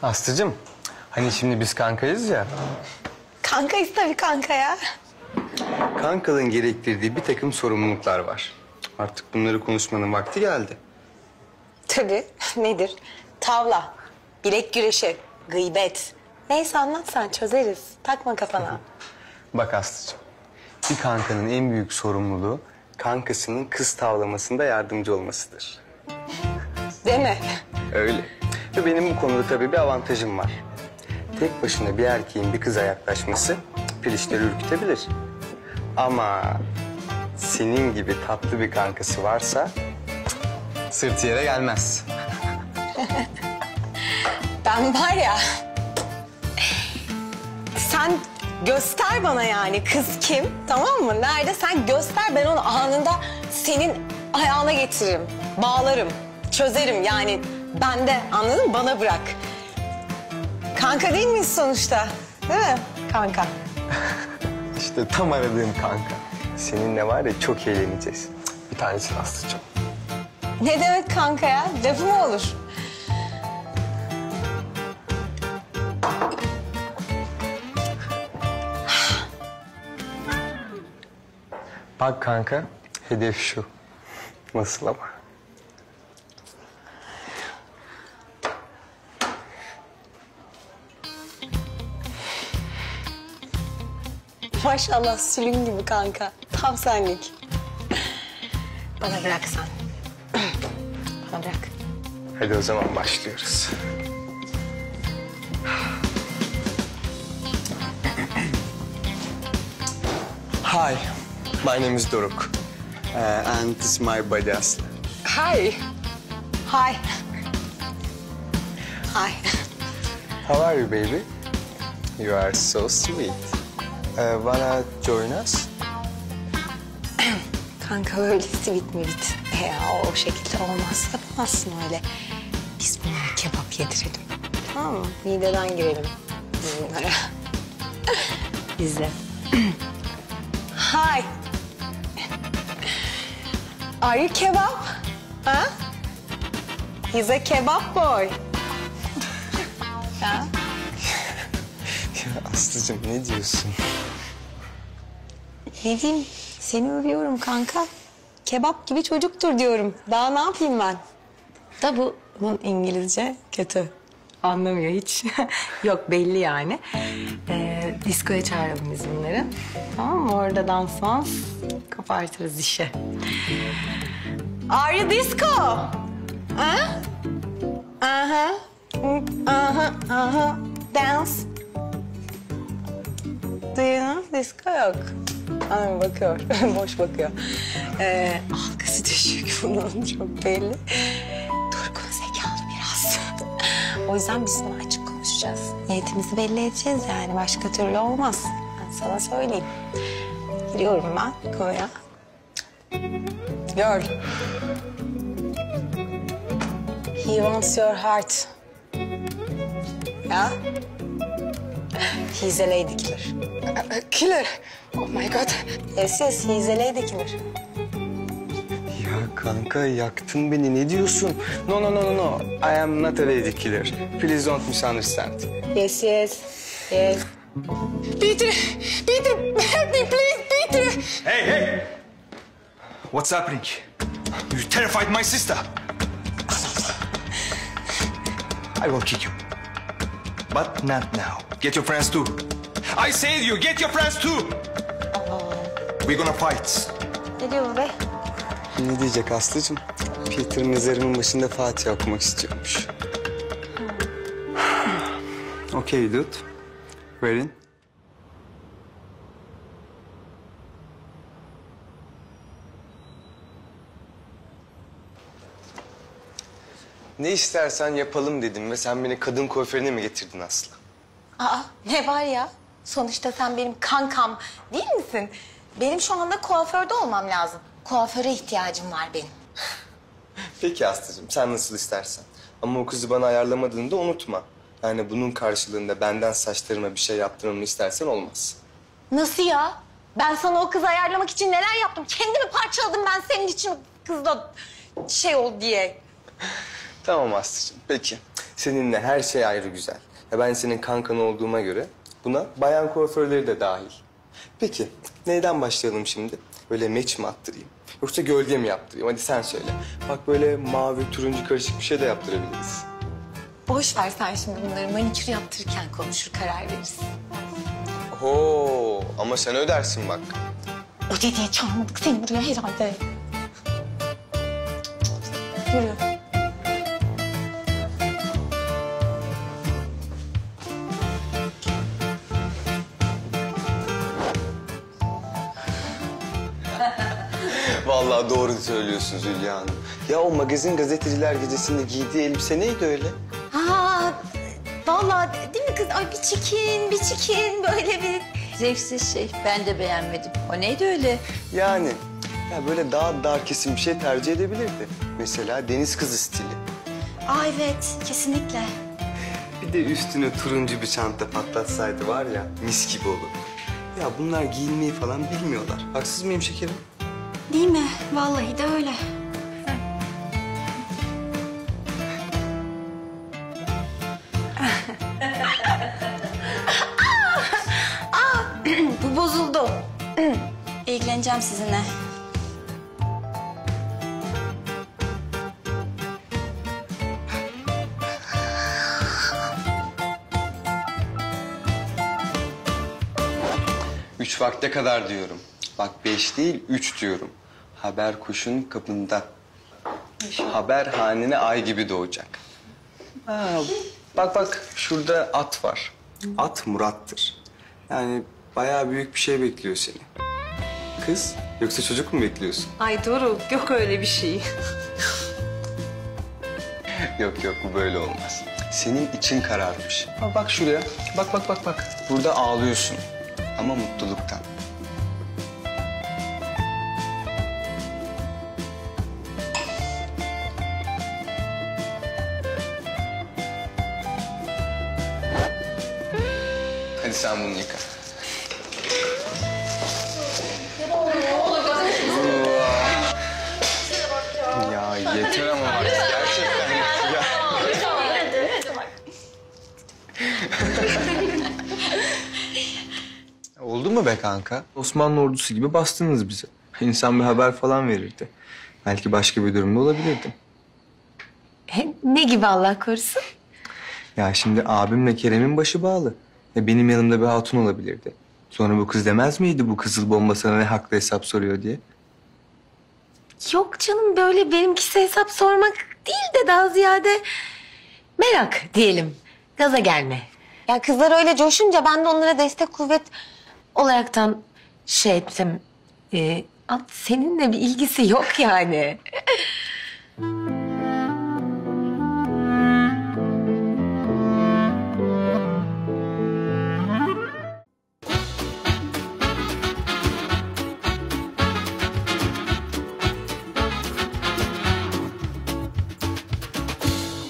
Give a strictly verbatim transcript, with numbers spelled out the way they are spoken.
Aslıcığım, hani şimdi biz kankayız ya. Kankayız tabii kanka ya. Kankalığın gerektirdiği bir takım sorumluluklar var. Artık bunları konuşmanın vakti geldi. Tabii. Nedir? Tavla, bilek güreşi, gıybet. Neyse anlat sen çözeriz. Takma kafana. Bak Aslıcığım, bir kankanın en büyük sorumluluğu kankasının kız tavlamasında yardımcı olmasıdır. Değil mi? Öyle. Ve benim bu konuda tabii bir avantajım var. Tek başına bir erkeğin bir kıza yaklaşması pilişleri ürkütebilir. Ama senin gibi tatlı bir kankası varsa sırtı yere gelmez. Ben var ya... Sen göster bana yani kız kim, tamam mı? Nerede sen göster, ben onu anında senin ayağına getiririm. Bağlarım, çözerim yani. Ben de, anladın mı? Bana bırak. Kanka değil miyiz sonuçta? Değil mi kanka? İşte tam aradığım kanka. Seninle var ya çok eğleneceğiz. Bir tanesi Aslıcığım. Ne demek kanka ya? Lafı mı olur? Bak kanka, hedef şu. Nasıl ama? Maşallah sülün gibi kanka. Tam senlik. Bana bırak sen. Bana bırak. Hadi o zaman başlıyoruz. Hi, my name is Doruk. Uh, and this is my buddy Aslı. Hi. Hi. Hi. How are you, baby? You are so sweet. Uh, wanna join us? Kanka öyle sweet mi bit? Ya o şekilde olmaz. Yapamazsın öyle. Biz bunlara kebap yedirelim. Tamam mı? Mideden girelim. Bunlara. Bizde. Hi. Are you kebap? Ha? He's a kebap boy. Ha? Ya Aslıcığım ne diyorsun? Ne diyeyim? Seni övüyorum kanka. Kebap gibi çocuktur diyorum. Daha ne yapayım ben? Da bu, bunun İngilizce kötü. Anlamıyor hiç. Yok belli yani. Ee, diskoya çağıralım biz bunları. Tamam mı? Orada dans dans kopartırız işi. Are you disco? Ha? Aha. Aha. Aha. Dance. Do you know? Disco yok. Anam bakıyor. Boş bakıyor. Ee, algısı düşük bunun çok belli. Durgun zekalı biraz. O yüzden biz bunu açık konuşacağız. Niyetimizi belli edeceğiz yani. Başka türlü olmaz. Ben sana söyleyeyim. Giriyorum ben konuya. Girl. He wants your heart. Ya? He's a lady killer. A, a killer? Oh my God. Yes, yes, he's a lady killer. Ya kanka yaktın beni, ne diyorsun? No, no, no, no, no. I am not a lady killer. Please don't misunderstand. Yes, yes, yes. Peter, Peter, help me please, Peter. Hey, hey! What's happening? You terrified my sister. I will kick you. But not now. Get your friends too. I say to you, get your friends too. We're gonna fight. Ne diyor bu be? Ne diyecek Aslıcığım? Peter mezarının başında Fatiha okumak istiyormuş. Okay dude. Wherein? Ne istersen yapalım dedim ve sen beni kadın kuaförüne mi getirdin Aslı? Aa, ne var ya? Sonuçta sen benim kankam değil misin? Benim şu anda kuaförde olmam lazım. Kuaföre ihtiyacım var benim. Peki Aslı'cığım, sen nasıl istersen. Ama o kızı bana ayarlamadığını da unutma. Yani bunun karşılığında benden saçlarıma bir şey yaptırmamı istersen olmaz. Nasıl ya? Ben sana o kızı ayarlamak için neler yaptım? Kendimi parçaladım ben senin için kızla şey ol diye. Tamam Aslı'cığım, peki. Seninle her şey ayrı güzel. Ya ben senin kankan olduğuma göre buna bayan kuaförleri de dahil. Peki neyden başlayalım şimdi? Böyle meç mi attırayım? Yoksa gölge mi yaptırayım? Hadi sen söyle. Bak böyle mavi, turuncu karışık bir şey de yaptırabiliriz. Boş ver sen şimdi bunları. Manikür yaptırırken konuşur, karar veririz. Oo, ama sen ödersin bak. O dediği çağırmadık seni buraya herhalde. Yürü. Vallahi doğru söylüyorsunuz Hülya Hanım. Ya o magazin gazeteciler gecesinde giydiği elbise neydi öyle? Ha, vallahi değil mi kız? Ay bir çikin, bir çikin böyle bir... Zevksiz şey. Ben de beğenmedim. O neydi öyle? Yani ya böyle daha dar kesim bir şey tercih edebilirdi. Mesela deniz kızı stili. Aa evet, kesinlikle. Bir de üstüne turuncu bir çanta patlatsaydı var ya mis gibi olurdu. Ya bunlar giyinmeyi falan bilmiyorlar. Haksız mıyım şekerim? Değil mi? Vallahi de öyle. Bu bozuldu. İlgileneceğim sizinle. Üç vakte kadar diyorum. Bak beş değil üç diyorum. Haber kuşun kapında. Haber hanene ay gibi doğacak. Ha, bak bak şurada at var. At Murat'tır. Yani bayağı büyük bir şey bekliyor seni. Kız yoksa çocuk mu bekliyorsun? Ay Doruk yok öyle bir şey. Yok yok bu böyle olmaz. Senin için kararmış. Ha, bak şuraya. Bak bak bak bak. Burada ağlıyorsun. Ama mutluluktan. Hadi sen bunu yıka. Ya yeter ama bak gerçekten ya. Oldu mu be kanka? Osmanlı ordusu gibi bastınız bize. İnsan bir haber falan verirdi. Belki başka bir durumda olabilirdim. Ne gibi Allah korusun? Ya şimdi abimle Kerem'in başı bağlı. Ya benim yanımda bir hatun olabilirdi. Sonra bu kız demez miydi bu kızıl bomba sana ne haklı hesap soruyor diye? Yok canım böyle benimkisi hesap sormak değil de daha ziyade merak diyelim. Gaza gelme. Ya kızlar öyle coşunca ben de onlara destek kuvvet olaraktan şey ettim. E, seninle bir ilgisi yok yani.